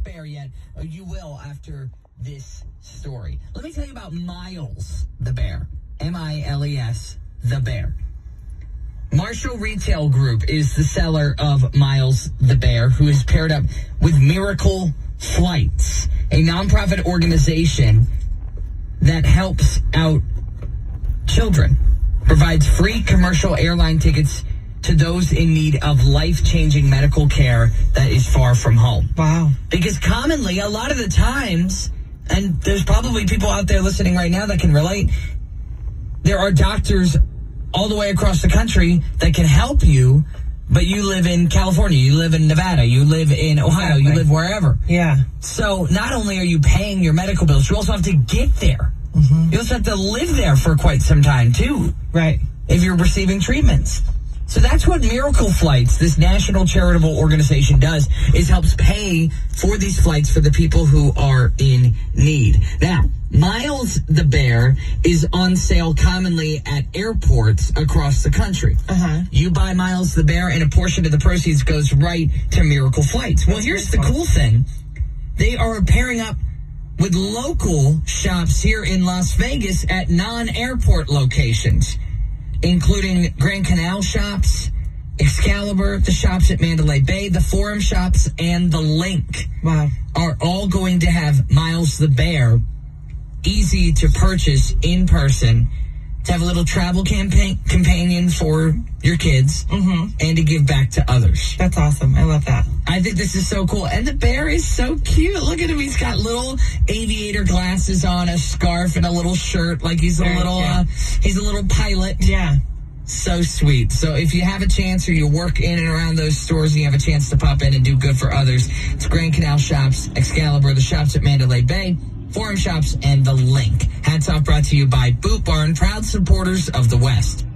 bear yet, you will after this story. Let me tell you about Miles the bear. M-I-L-E-S, the bear. Marshall Retail Group is the seller of Miles the bear, who is paired up with Miracle Flights, a nonprofit organization that helps out children, provides free commercial airline tickets to those in need of life-changing medical care that is far from home. Wow. Because commonly, a lot of the times, and there's probably people out there listening right now that can relate, there are doctors all the way across the country that can help you, but you live in California, you live in Nevada, you live in Ohio, you live wherever. Yeah. So not only are you paying your medical bills, you also have to get there. Mm-hmm. You also have to live there for quite some time, too. Right. If you're receiving treatments. So that's what Miracle Flights, this national charitable organization, does, is helps pay for these flights for the people who are in need. Now, Miles the bear is on sale commonly at airports across the country. Uh-huh. You buy Miles the bear, and a portion of the proceeds goes right to Miracle Flights. Well, here's the cool thing. They are pairing up with local shops here in Las Vegas at non-airport locations, including Grand Canal shops, Excalibur, the shops at Mandalay Bay, the Forum shops, and the Link. Wow. Are all going to have Miles the bear easy to purchase in person, to have a little travel companion for your kids, and to give back to others. That's awesome. I love that. I think this is so cool. And the bear is so cute. Look at him. He's got little aviator glasses on, a scarf, and a little shirt like he's a little pilot. Yeah. So sweet. So if you have a chance, or you work in and around those stores and you have a chance to pop in and do good for others, it's Grand Canal shops, Excalibur, the shops at Mandalay Bay, Forum shops, and the Link. Hats off brought to you by Boot Barn, proud supporters of the West.